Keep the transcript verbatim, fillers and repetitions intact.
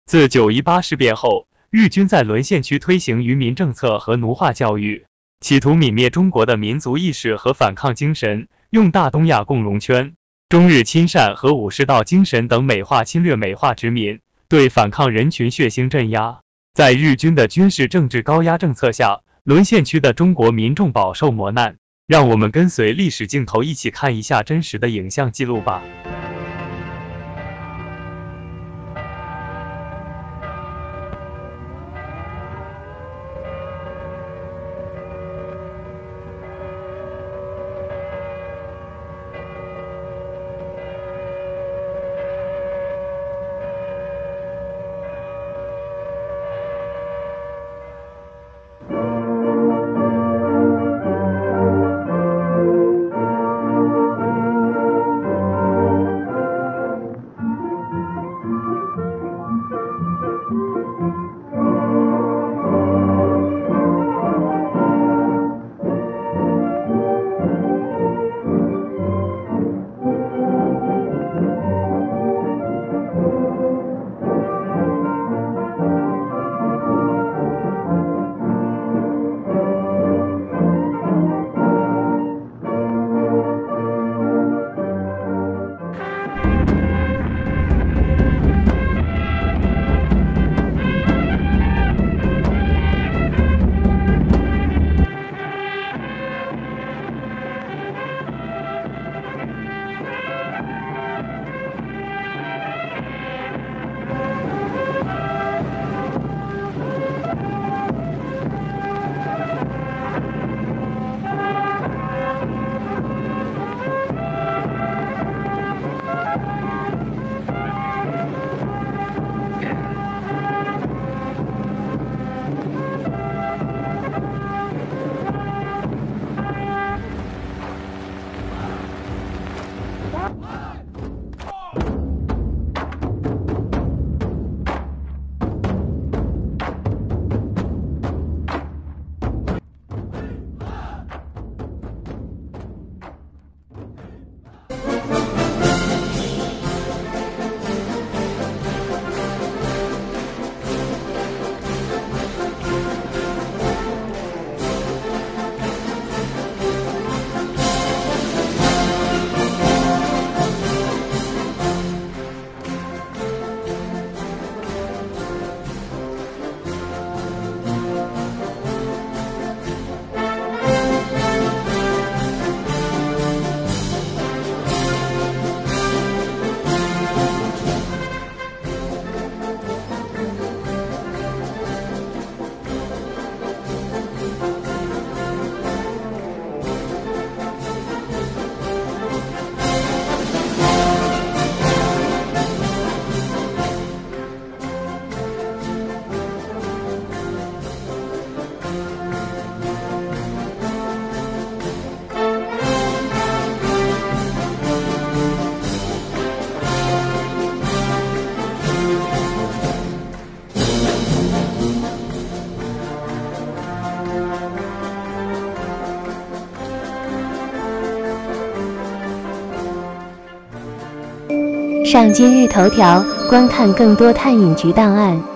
自九一八事变后，日军在沦陷区推行愚民政策和奴化教育，企图泯灭中国的民族意识和反抗精神，用大东亚共荣圈、中日亲善和武士道精神等美化侵略、美化殖民，对反抗人群血腥镇压。在日军的军事政治高压政策下，沦陷区的中国民众饱受磨难。让我们跟随历史镜头一起看一下真实的影像记录吧。 上今日头条，观看更多探影局档案。